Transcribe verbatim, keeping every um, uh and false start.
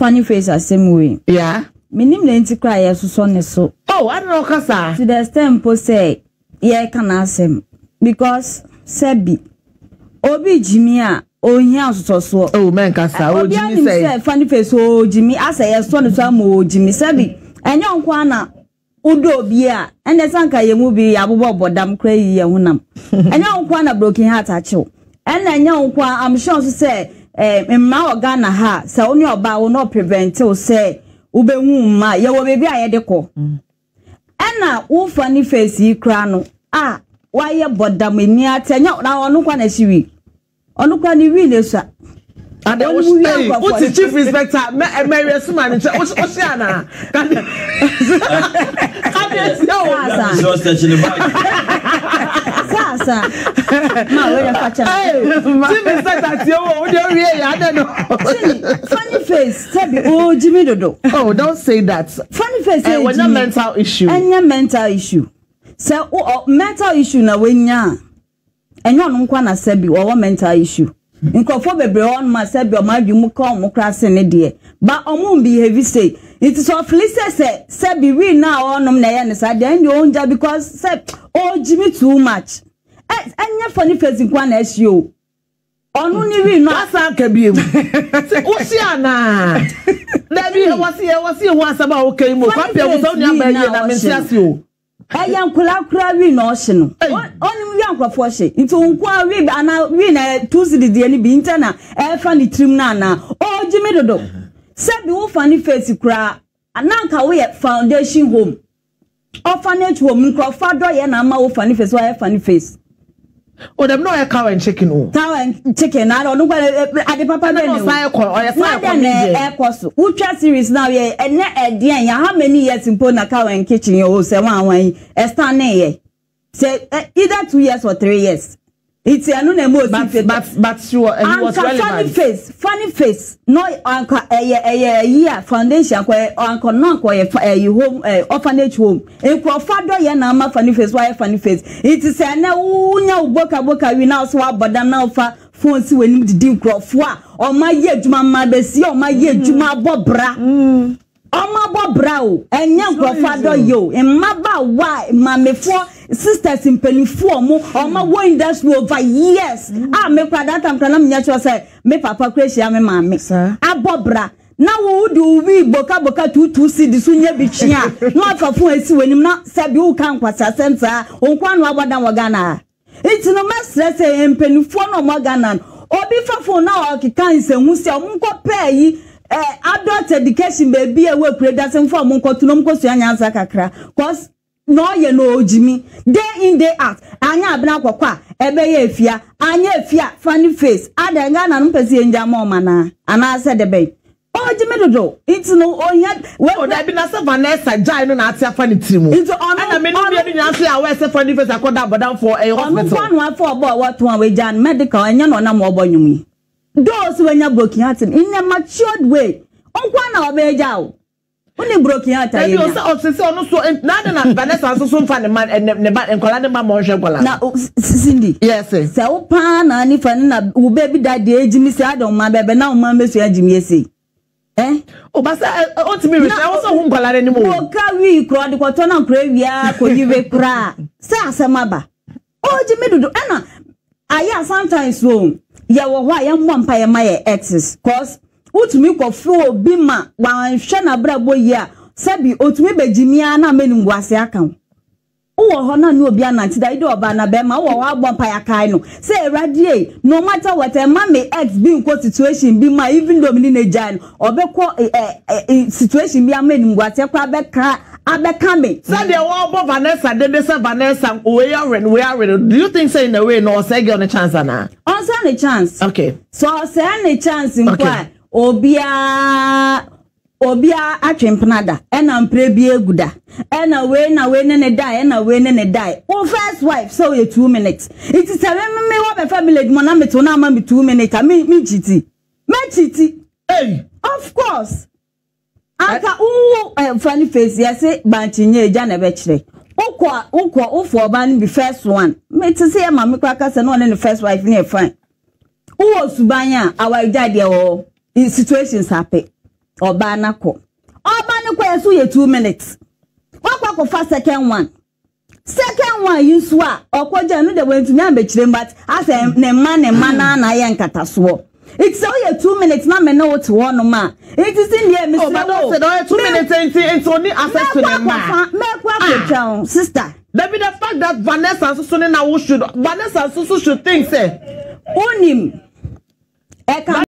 funny face as same way. Yeah. Minim le nti cry yes so ne so. Oh, I don't know kasa. To the extent po say yeah can asem because sebi obi Jimmy a ohia so so. Oh man kasa o Jimmy say funny face o Jimmy asa yes so ne so ma o Jimmy sebi enyo nkwa na udo bi a ene sanka ye mu bi abobo bodam kra yi ye hunam enyo nkwa na broken heart achew ene enyo nkwa am sure so say eh mma Ghana ha say oni oba wo no prevent o say ubehu ma ye wo bebi aye de ko ena wo funny face yi kra no ah waye bodam eni atenya na onu kwa na shiwi onu kwa ni wi ne so and then what the chief inspector Mary Suman o se ana can so touching the bag sasa ma we dey facha chief inspector ti o we dey rear ya dey no funny face sabi o Jimmy Dodo. Oh, don't say that. Funny face eh when a mental issue any mental issue so o mental issue na we nya enyo no nkwa na sabi o mental issue nkofo bebre on ma sabi o ma dwum ka o krase ne de ba omo behave say it is of listen say sabi we now onom na ye ne sa then you onja because say oh Jimmy too much enya funny face nkwa na ehio onu ni we no asa ka biem o si ana na bi e wasi e wasi ho asaba o kai mo kwa pe wo so ni aba ye na mensi ase o eya nkula kura wi no hye no oni wi ankrofo hye nti nkwa wi ana wi na two cedi de ni bi intana e fa ni trim na na o Jimmy Dodo sabi wo funny face kura ananka wo ye foundation home orphanage home nkrofa do ye na ma wo funny face wo ye funny face. Oh, them no a cow and chicken. Oh, cow and chicken. I don't know at the papa. No, no, no, Ultra series now, yeah, and net dear, how many years in Pona cow and kitchen you say one way, a star nay. Say either two years or three years. It's a no name, but but but sure, and he was funny face, funny face. No, uncle, a year foundation where uncle non a home orphanage home. And for father, yana funny face, why funny face. It is a no, no, boka boka, we now swap, but I'm now for phones when you do crop or my year, Juma Bessie, or my year, Juma Bobra. Oma Bobrao, and young grandfather yo, and Maba, why, mammy, four sisters in penny four more, or my one that's over years. Ah, me that I'm gonna natural say, me papa crazy, I'm a mammy, sir. Ah, Bobra. Now, who do we boka boka two two see the sunya bichia? Not for four, when him not said you can't pass a sensor, on one wabadan wagana. It's no master say, and penny four no maganan, or before for now, I can't say, Musia, Munko pay. Eh, adult education baby e we pray that for mo nkotunom kosu anyansa kakra cause no ye no Jimmy day in day out anya abena kwakwa ebe ye efia anya efia funny face adenga na mpesi enja mo mana ana se de be o Jimmy Dodo it no onya we o da bi na se Vanessa jai no na atia funny tirimu it on na me no bi nyansa a we se funny face akoda bodan for a hospital on one for boy what one we jan medical enya no na mo obonyumi. Those when you're broken heart in a matured way. On one hour, Bejao. Only broken heart. I was also so not Vanessa so fun man and never and Colana Monja. Now, Cindy, yes, so pan and if I will baby that day, Jimmy said on my baby now, Mamma Jimmy say. Eh? Oh, but I ought to be rich. I also won't call anymore. Carry crowd the Quatona Gravia, could you be cry? Say, Samaba. Oh, Jimmy Dodo, Anna. I am sometimes wrong. Ya wo hwa ya mmompa ya my exes cause utumi kofo bima wan hwe na brabo yi a sabi otumi begimia na menum wase aka wo ho na no obi ananti da ide oba na be ma wo wa agbompa ya kai no say radie no matter what a ma me ex be in situation bi ma even though me na jan obekọ situation bi amenum wase kwa be ka abeka me say the wo Vanessa de de say Vanessa we are when we are do you think say in a way no say get on a chance na on say a chance okay so say a chance in kwa obia obia atwempenada e na mpre bi eguda e na we na we ne ne die e na we ne ne die o first wife so you two minutes it is a me wo be family mo na me to na ma me two minutes me me chiti me chiti hey of course aka u funny face yes banchinye eja na be kire ukwa ukwa ufo ba ni be first one me to say ma me kwa kasa no ne first wife ne fine uwo subanya our daddy o situations happen oba na ko oba na ko yeso ye two minutes wakwa ko fa second one second one yusu a okoja no de wentu nya ambekire but ase ne ma ne ma na na ye nkataso it's only two minutes na me no to one ma it is in here mister oh but no say two minutes ain't only access to the ma me kwa ko sister there be the fact that Vanessa so na we should Vanessa so should think say onim e